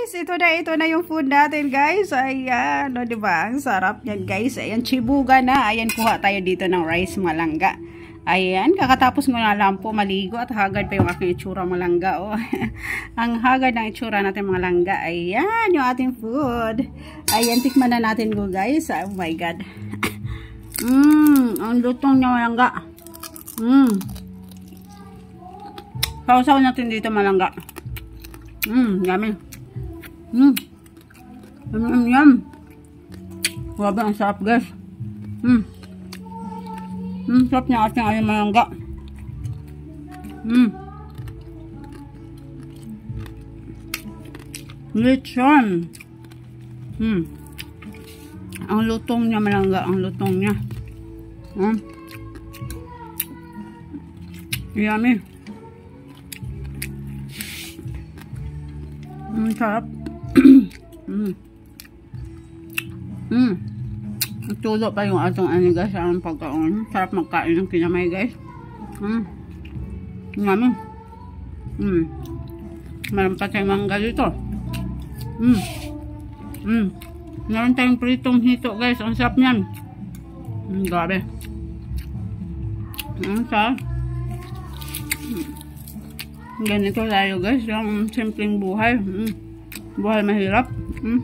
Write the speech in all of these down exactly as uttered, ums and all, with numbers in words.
guys, ito na, ito na yung food natin guys. Ayan, o diba? Ang sarap yan guys. Ayan, chibuga na. Ayan, kuha tayo dito ng rice malangga. Ayan, kakatapos mo na lang po maligo at hagad pa yung aking itsura malangga. Oh. Ang hagad ng itsura natin mga langga. Ayan, yung ating food. Ayan, tikman na natin go guys. Oh my God. Mmm, ang lutong niya malangga. Mmm. Sausaw natin dito malangga. Mmm, yummy. Mmm. Yum, yum, yum. Grabe, ang sarap guys. Mmm. Mmm, sarap niya ating ayun malangga. Mmm. Lechon. Mmm. Ang lutong niya malangga, ang lutong niya. Mmm. Yummy. Mmm, sarap. Mmm. Mmm. Tulo pa yung atong ano guys, ang pagkaon. Sarap magkain ng kinamay guys. Mmm. Yummy. Mmm. Meron pa tayong mangga dito. Mmm. Mmm. Meron tayong pritong hito guys. Ang sarap niyan. Mmm, grabe. Ang sarap. Mmm. Ganito tayo guys, yung simpleng buhay. Mm. Buhay mahirap. Mm.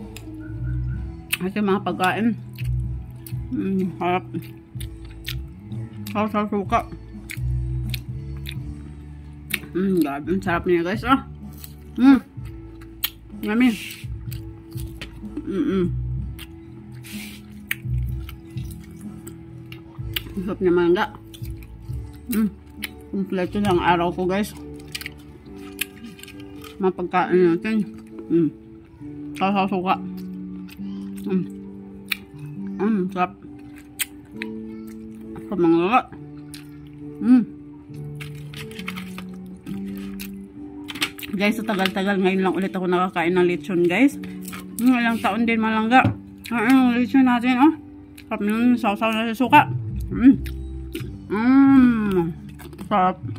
Kasi mga pagkain. Mm, harap. Sarap sa suka. Mm, grabe, ang sarap niya guys. Ah. Mm. Yummy. Mm -mm. Ang sarap niya mangga. Mm. Kompleto ng araw ko guys. Mapagkain natin. Mm. Sasasuka. Mm. Mm, sarap. Sarap mga lala. Mm. Guys, sa tagal-tagal ngayon lang ulit ako nakakain ng lechon guys. Mm, ilang taon din malangga. Ayun, lechon natin oh. Sarap nun, sausaw na sa suka. Mm. Mm. Sarap.